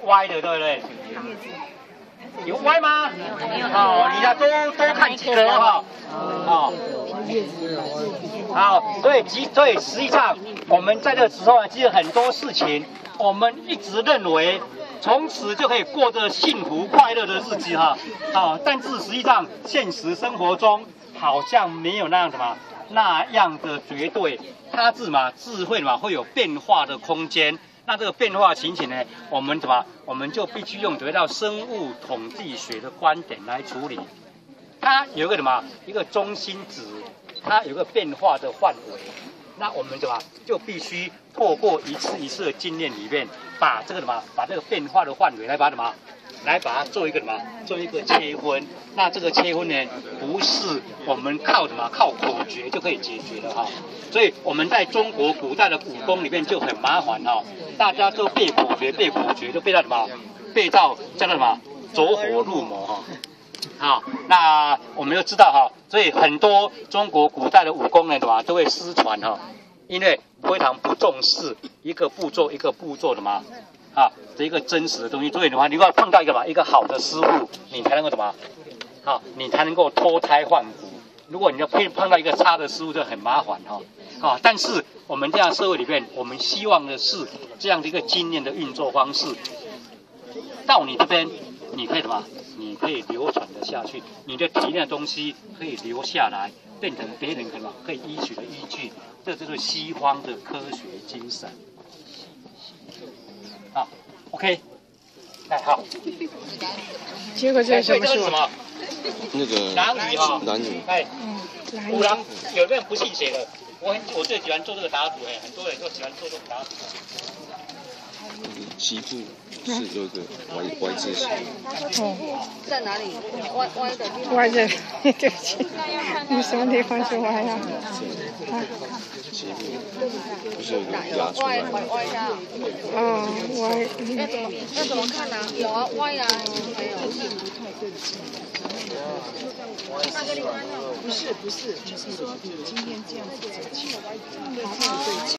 歪的，对不对？有歪吗？好，你要多看几个哈。好，好，所以实际上我们在这个时候呢，其实很多事情，我们一直认为从此就可以过着幸福快乐的日子哈。好，但是实际上现实生活中好像没有那样的绝对，它智慧会有变化的空间。那这个变化情形呢，我们就必须用到生物统计学的观点来处理。它有一个中心值，它有个变化的范围。那我们就必须透过一次一次的经验里面，把这个变化的范围来把它做一个切分。那这个切分呢，不是我们靠口诀就可以解决的哈。所以我们在中国古代的武功里面就很麻烦哈，大家都背口诀，就背到叫做走火入魔哈。好，那我们就知道哈，所以很多中国古代的武功呢，都会失传哈，因为非常不重视一个步骤的这一个真实的东西。所以你要碰到一个好的师傅，你才能够你才能够脱胎换骨。如果你要碰到一个差的师傅，就很麻烦哈。但是我们这样社会里面，我们希望的是这样的一个经验的运作方式，到你这边，你可以你可以流传的下去，你的体验的东西可以留下来，变成别人可以依取的依据。这就是西方的科学精神。好 ，OK， 好。 结果这是什么？ 那个男女哈， 男女。 古人有个人不信邪的，我最喜欢做这个打赌很多人都喜欢做这个打赌。 旗部是有一个歪字形。 在哪里？歪的地方。 歪的，对不起，你什么地方是歪呀？ 旗部不是有一个压出来？ 歪呀。 歪。 要怎么看呢？有啊，歪啊，没有。那个地方不是，就是说今天这样子走起来。